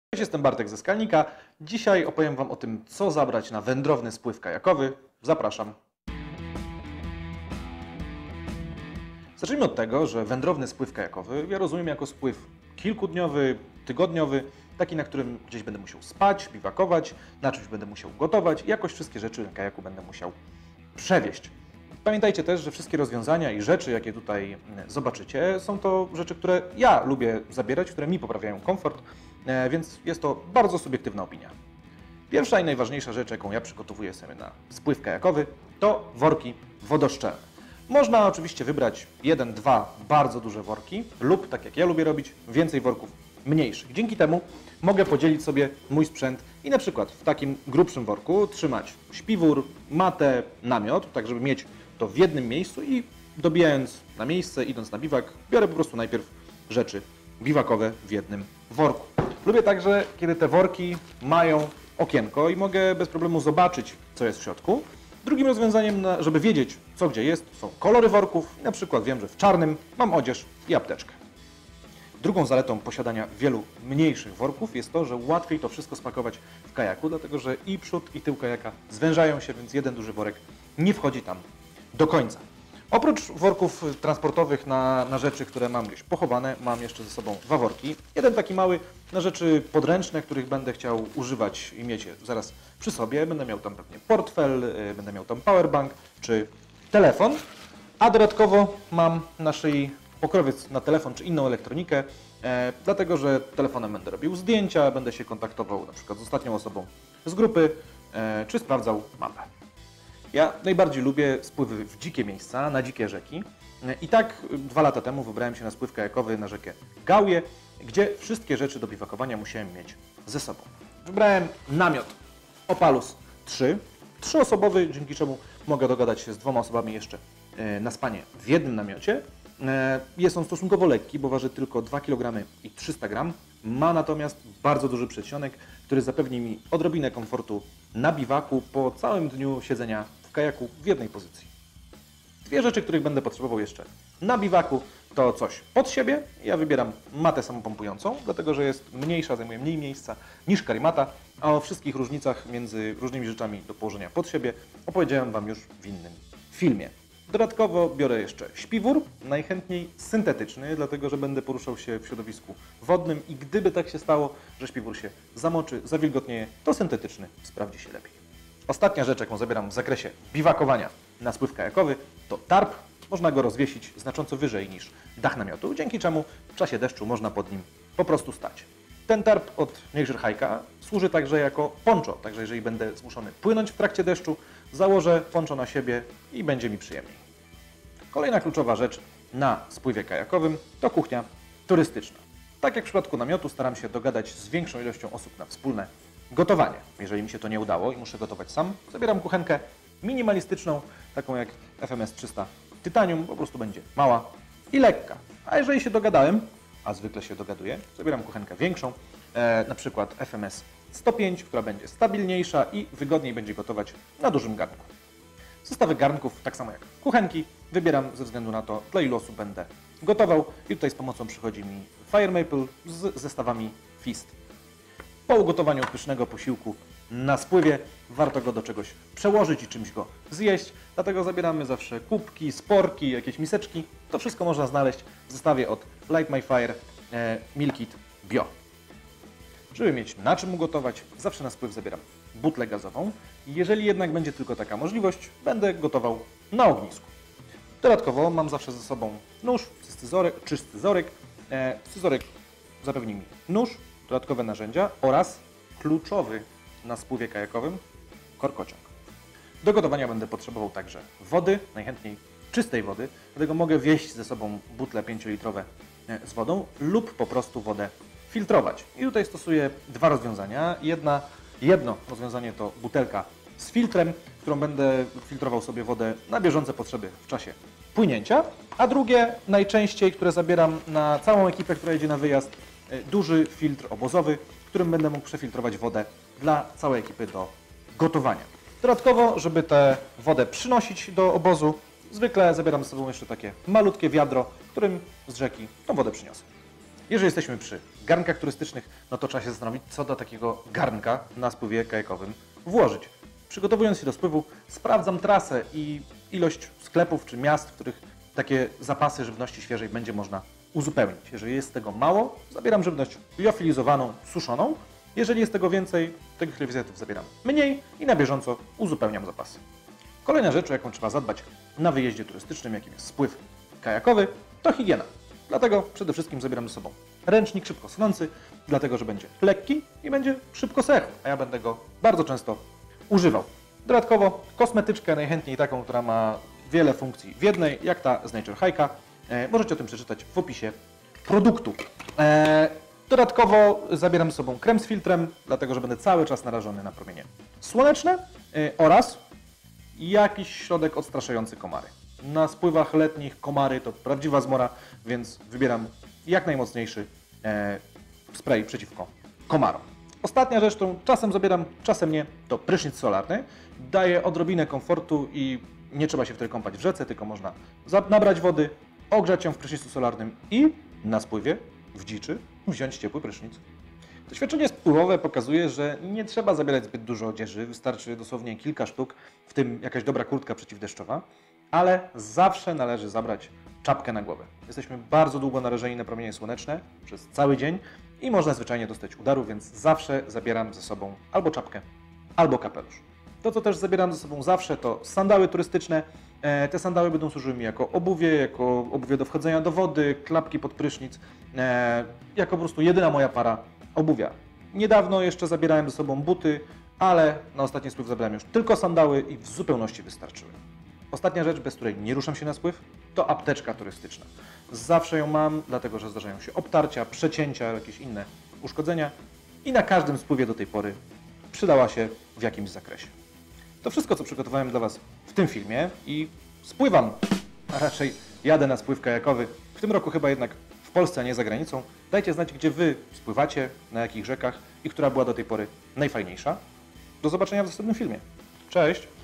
Cześć, jestem Bartek ze Skalnika. Dzisiaj opowiem Wam o tym, co zabrać na wędrowny spływ kajakowy. Zapraszam. Zacznijmy od tego, że wędrowny spływ kajakowy ja rozumiem jako spływ kilkudniowy, tygodniowy, taki, na którym gdzieś będę musiał spać, biwakować, na czymś będę musiał gotować i jakoś wszystkie rzeczy na kajaku będę musiał przewieźć. Pamiętajcie też, że wszystkie rozwiązania i rzeczy, jakie tutaj zobaczycie, są to rzeczy, które ja lubię zabierać, które mi poprawiają komfort, więc jest to bardzo subiektywna opinia. Pierwsza i najważniejsza rzecz, jaką ja przygotowuję sobie na spływ kajakowy, to worki wodoszczelne. Można oczywiście wybrać 1-2 bardzo duże worki lub, tak jak ja lubię robić, więcej worków mniejszych. Dzięki temu mogę podzielić sobie mój sprzęt i na przykład w takim grubszym worku trzymać śpiwór, matę, namiot, tak żeby mieć to w jednym miejscu i dobijając na miejsce, idąc na biwak, biorę po prostu najpierw rzeczy biwakowe w jednym worku. Lubię także, kiedy te worki mają okienko i mogę bez problemu zobaczyć, co jest w środku. Drugim rozwiązaniem, żeby wiedzieć, co gdzie jest, są kolory worków. Na przykład wiem, że w czarnym mam odzież i apteczkę. Drugą zaletą posiadania wielu mniejszych worków jest to, że łatwiej to wszystko spakować w kajaku, dlatego że i przód, i tył kajaka zwężają się, więc jeden duży worek nie wchodzi tam do końca. Oprócz worków transportowych na rzeczy, które mam gdzieś pochowane, mam jeszcze ze sobą dwa worki. Jeden taki mały na rzeczy podręczne, których będę chciał używać i mieć je zaraz przy sobie. Będę miał tam pewnie portfel, będę miał tam powerbank czy telefon. A dodatkowo mam na szyi pokrowiec na telefon czy inną elektronikę, dlatego że telefonem będę robił zdjęcia, będę się kontaktował na przykład z ostatnią osobą z grupy, czy sprawdzał mapę. Ja najbardziej lubię spływy w dzikie miejsca, na dzikie rzeki. I tak 2 lata temu wybrałem się na spływ kajakowy na rzekę Gałję, gdzie wszystkie rzeczy do biwakowania musiałem mieć ze sobą. Wybrałem namiot Opalus 3, 3-osobowy, dzięki czemu mogę dogadać się z 2 osobami jeszcze na spanie w jednym namiocie. Jest on stosunkowo lekki, bo waży tylko 2 kg i 300 g. Ma natomiast bardzo duży przedsionek, który zapewni mi odrobinę komfortu na biwaku po całym dniu siedzenia w kajaku w jednej pozycji. 2 rzeczy, których będę potrzebował jeszcze na biwaku, to coś pod siebie. Ja wybieram matę samopompującą, dlatego że jest mniejsza, zajmuje mniej miejsca niż karimata, a o wszystkich różnicach między różnymi rzeczami do położenia pod siebie opowiedziałem Wam już w innym filmie. Dodatkowo biorę jeszcze śpiwór, najchętniej syntetyczny, dlatego że będę poruszał się w środowisku wodnym i gdyby tak się stało, że śpiwór się zamoczy, zawilgotnieje, to syntetyczny sprawdzi się lepiej. Ostatnia rzecz, jaką zabieram w zakresie biwakowania na spływ kajakowy, to tarp. Można go rozwiesić znacząco wyżej niż dach namiotu, dzięki czemu w czasie deszczu można pod nim po prostu stać. Ten tarp od Nature Hike'a służy także jako poncho, także jeżeli będę zmuszony płynąć w trakcie deszczu, założę poncho na siebie i będzie mi przyjemniej. Kolejna kluczowa rzecz na spływie kajakowym to kuchnia turystyczna. Tak jak w przypadku namiotu staram się dogadać z większą ilością osób na wspólne gotowanie. Jeżeli mi się to nie udało i muszę gotować sam, zabieram kuchenkę minimalistyczną, taką jak FMS 300 Titanium, po prostu będzie mała i lekka. A jeżeli się dogadałem, a zwykle się dogaduję, zabieram kuchenkę większą, na przykład FMS 105, która będzie stabilniejsza i wygodniej będzie gotować na dużym garnku. Zestawy garnków, tak samo jak kuchenki, wybieram ze względu na to, dla ilu osób będę gotował i tutaj z pomocą przychodzi mi Fire Maple z zestawami Feast. Po ugotowaniu pysznego posiłku na spływie warto go do czegoś przełożyć i czymś go zjeść, dlatego zabieramy zawsze kubki, sporki, jakieś miseczki. To wszystko można znaleźć w zestawie od Light My Fire Meal Kit Bio. Żeby mieć na czym ugotować, zawsze na spływ zabieram butlę gazową. Jeżeli jednak będzie tylko taka możliwość, będę gotował na ognisku. Dodatkowo mam zawsze ze sobą nóż czy scyzoryk. Scyzoryk zapewni mi nóż, dodatkowe narzędzia oraz kluczowy na spływie kajakowym korkociąg. Do gotowania będę potrzebował także wody, najchętniej czystej wody, dlatego mogę wieźć ze sobą butle 5-litrowe z wodą lub po prostu wodę filtrować. I tutaj stosuję 2 rozwiązania. Jedno rozwiązanie to butelka z filtrem, którą będę filtrował sobie wodę na bieżące potrzeby w czasie płynięcia, a drugie, najczęściej, które zabieram na całą ekipę, która jedzie na wyjazd, duży filtr obozowy, którym będę mógł przefiltrować wodę dla całej ekipy do gotowania. Dodatkowo, żeby tę wodę przynosić do obozu, zwykle zabieram ze sobą jeszcze takie malutkie wiadro, którym z rzeki tą wodę przyniosę. Jeżeli jesteśmy przy garnkach turystycznych, no to trzeba się zastanowić, co do takiego garnka na spływie kajakowym włożyć. Przygotowując się do spływu, sprawdzam trasę i ilość sklepów czy miast, w których takie zapasy żywności świeżej będzie można uzupełnić. Jeżeli jest tego mało, zabieram żywność liofilizowaną, suszoną. Jeżeli jest tego więcej, tych liofilizatów zabieram mniej i na bieżąco uzupełniam zapasy. Kolejna rzecz, o jaką trzeba zadbać na wyjeździe turystycznym, jakim jest spływ kajakowy, to higiena. Dlatego przede wszystkim zabieram ze sobą ręcznik szybko schnący, dlatego że będzie lekki i będzie szybko sechł, a ja będę go bardzo często używał. Dodatkowo kosmetyczkę, najchętniej taką, która ma wiele funkcji w jednej, jak ta z Nature Hike'a. Możecie o tym przeczytać w opisie produktu. Dodatkowo zabieram ze sobą krem z filtrem, dlatego że będę cały czas narażony na promienie słoneczne oraz jakiś środek odstraszający komary. Na spływach letnich komary to prawdziwa zmora, więc wybieram jak najmocniejszy spray przeciwko komarom. Ostatnia rzecz, którą czasem zabieram, czasem nie, to prysznic solarny. Daje odrobinę komfortu i nie trzeba się wtedy kąpać w rzece, tylko można nabrać wody, ogrzać ją w prysznicu solarnym i na spływie w dziczy wziąć ciepły prysznic. Doświadczenie spływowe pokazuje, że nie trzeba zabierać zbyt dużo odzieży, wystarczy dosłownie kilka sztuk, w tym jakaś dobra kurtka przeciwdeszczowa, ale zawsze należy zabrać czapkę na głowę. Jesteśmy bardzo długo narażeni na promienie słoneczne przez cały dzień i można zwyczajnie dostać udaru, więc zawsze zabieram ze sobą albo czapkę, albo kapelusz. To, co też zabieram ze sobą zawsze, to sandały turystyczne. Te sandały będą służyły mi jako obuwie do wchodzenia do wody, klapki pod prysznic, jako po prostu jedyna moja para obuwia. Niedawno jeszcze zabierałem ze sobą buty, ale na ostatni spływ zabrałem już tylko sandały i w zupełności wystarczyły. Ostatnia rzecz, bez której nie ruszam się na spływ, to apteczka turystyczna. Zawsze ją mam, dlatego że zdarzają się obtarcia, przecięcia, jakieś inne uszkodzenia i na każdym spływie do tej pory przydała się w jakimś zakresie. To wszystko, co przygotowałem dla Was w tym filmie i spływam, a raczej jadę na spływ kajakowy. W tym roku chyba jednak w Polsce, a nie za granicą. Dajcie znać, gdzie Wy spływacie, na jakich rzekach i która była do tej pory najfajniejsza. Do zobaczenia w następnym filmie. Cześć!